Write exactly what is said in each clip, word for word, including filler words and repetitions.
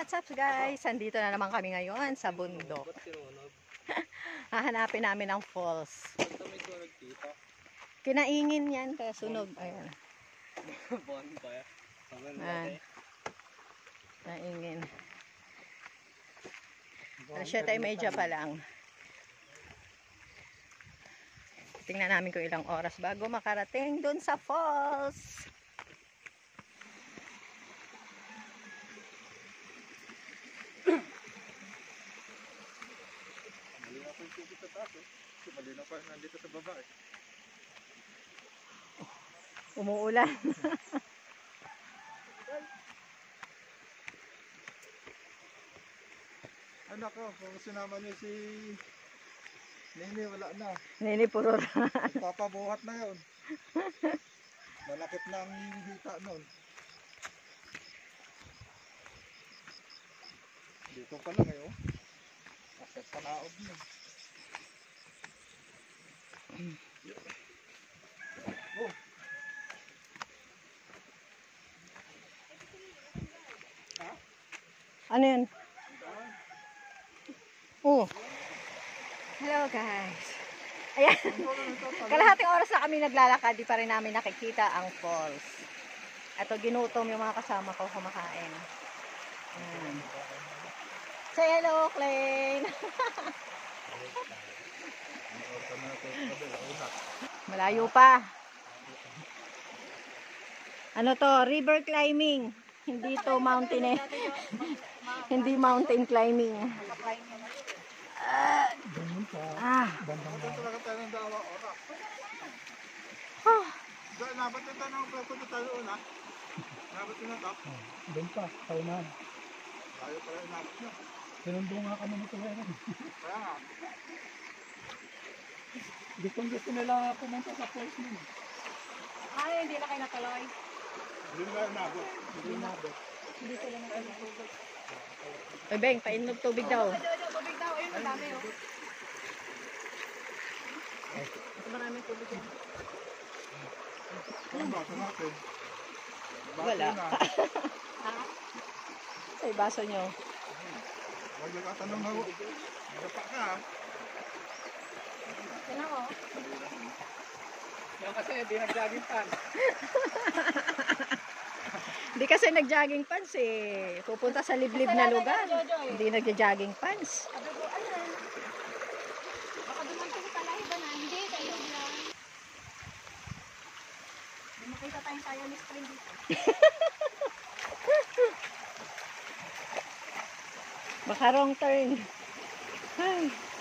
What's up guys? Andito na naman kami ngayon sa bundok. Hahanapin namin ang falls. Kinaingin yan kaya sunog. Ayan. Ayan. Kinaingin. Alas siyete ay medya pa lang. Tingnan namin kung ilang oras bago makarating dun sa falls. Malinaw pa yung tubig sa taas, eh. Kasi malinaw pa nandito sa baba, eh. Umuulan. Anak ko, kung sinama niyo si Nene, wala na. Nini puro Papabuhat na yun. Malakit na ang hita nun. Dito pa lang, eh, oh. Nasa panaog niya. Oh. Ha? Ano yun? Oh. Hello guys. Ayan. Kalahating oras na kami naglalakad, di pa rin namin nakikita ang falls. Ito, ginutom yung mga kasama ko kumakain. Ayan. Say hello, Klein. Malayo pa. Ano to? River climbing. Hindi to mountain eh. Hindi mountain climbing. Ah. Ah. Ito talaga tayo ng dalawa oras. Oh. Dahil nabat yung tanong kung punta tayo una. Nabat yung natap. Doon pa, kaunahan. Tayo pala yung nabat nyo. Sinundo nga kami nito ngayon. Kaya nga. Gustong gusto nila pumunta sa falls nun. Ay, hindi na kayo natuloy. Hindi na yung nabot. Hindi nabot. Hindi sila natuloy. Ay, Beng, painog tubig daw. Tubig daw, ayun, ang dami oh. Ito maraming tubig yan. Ang baso natin. Baso Wala. na. Ay, baso nyo. Huwag yung katanong na. Dapa ka, ha? Yan ako. Yan kasi hindi nag-jogging pants. Hindi kasi nag-jogging pants eh. Pupunta sa liblib na lugar. Hindi nag-jogging pants. Sabi ko, ayun. Baka dumanto sa talahiban na. Hindi, kayo lang. May makita tayong tayo ni spring dito. Baka wrong turn. Ay.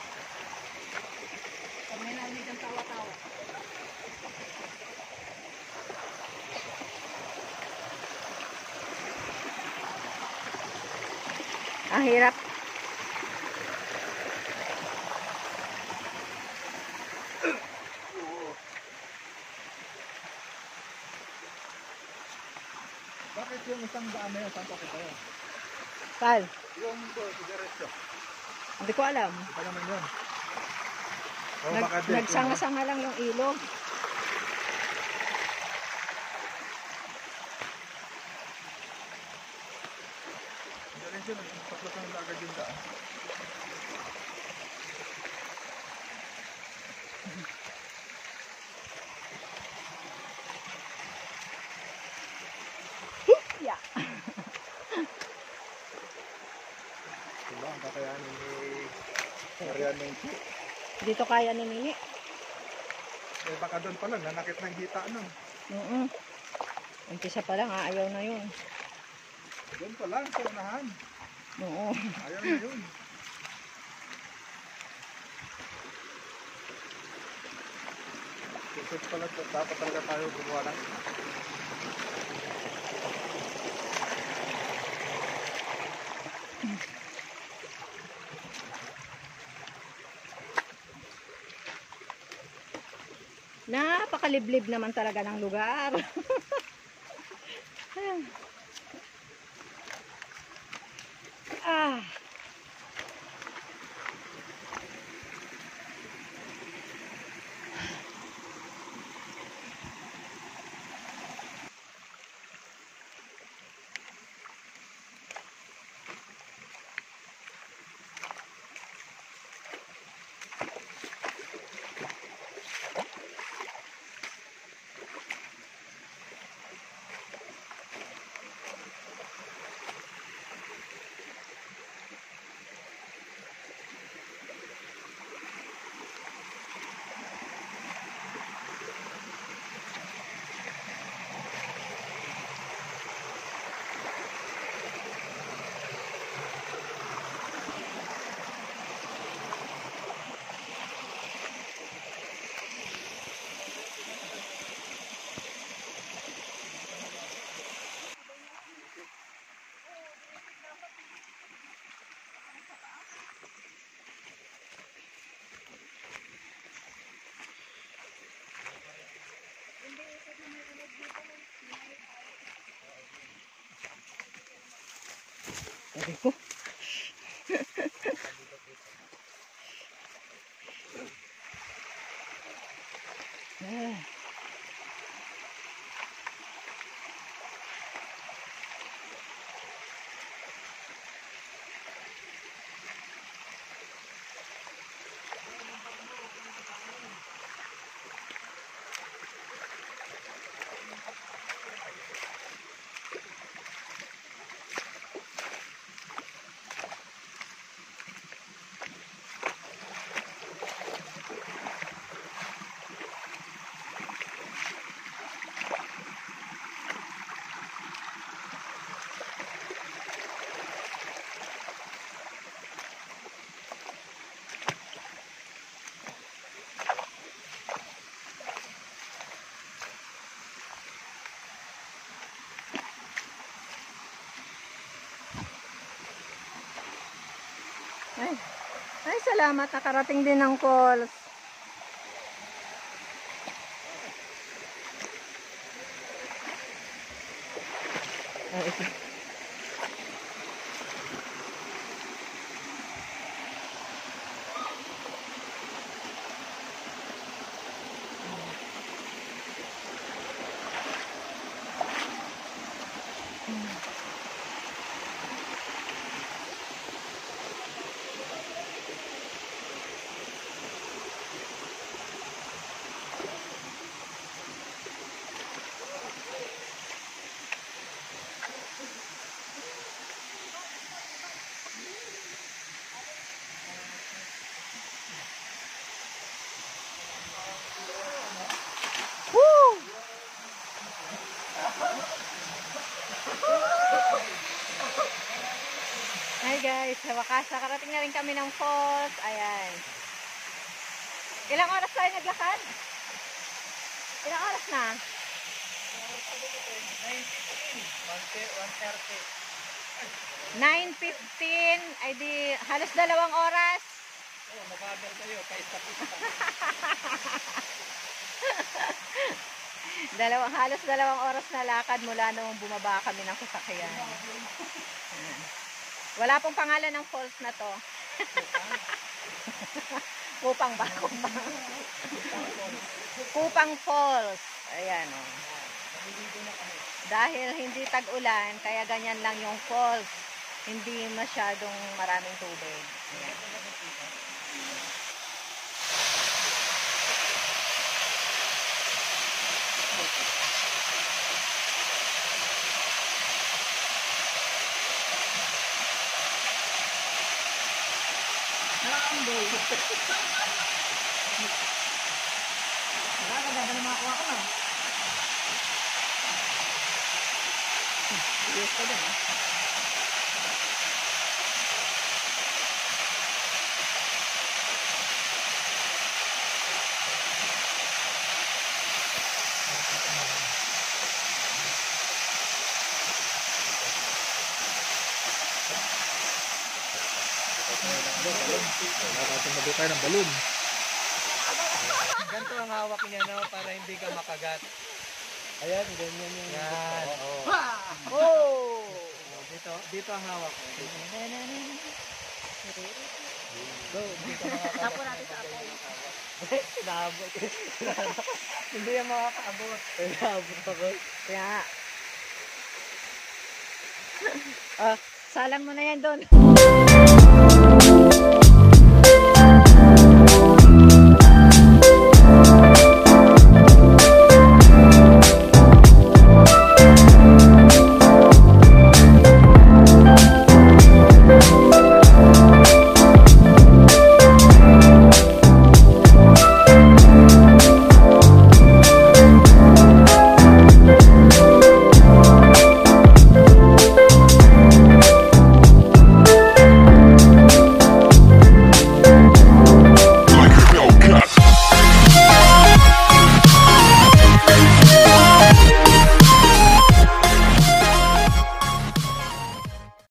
Pag may narinig ang tawa-tawa. Ang hirap. Bakit yung isang daan na yun? Saan pa kita yun? Saan? Yung to, sigaretso. Hindi ko alam. Ito naman yun. O Nag, baka dito. nagsanga-sanga lang yung ilog. Sigaretso, nagpapasok ng agad yung daan. Yeah. Diba, ang kakayanin ni Marian ng Chi. Dito kaya ni Mini. Eh baka doon pa lang, nanakit ng hita nun. Mm-mm. Umpisa pa lang, ah, ayaw na yun. Doon pa lang, sa unahan. Oo. Ayaw na yun. Isip pala, dapat talaga tayo gumawa ng Napakaliblib naman talaga ng lugar. Ah. Sabi ko. Ah. Ay, ay, salamat. Nakarating din ng calls. Ay, ito. Woo! Hi guys, sa wakas nakarating na rin kami ng falls. Ayan. Ilang oras tayo naglakad? Ilang oras na? nine fifteen. Ay di halos dalawang oras. Oh, mabagal kayo, kahit sa pista. Dalawang, halos dalawang oras na lakad mula nung bumaba kami ng sasakyan. Wala pong pangalan ng falls na to. Kupang ba? Kupang. Kupang Falls. Ayan o. Oh. Dahil hindi tag-ulan, kaya ganyan lang yung falls. Hindi masyadong maraming tubig. Ayan. Nakakambol. Nakakaganda na makakuha ko na. Yes pa din. Wala natin mabukay ng balon. Ganito ang hawak niya, no, para hindi ka makagat. Ayan, ganyan yung... Yan, Oo. oh. Oh! Oh, dito, dito ang hawak ko. So, hindi ka makakaabot. Tapo natin sa apoy. Naabot. Hindi yan makakaabot. Naabot ako. Kaya nga. Ah, salang mo na yan doon.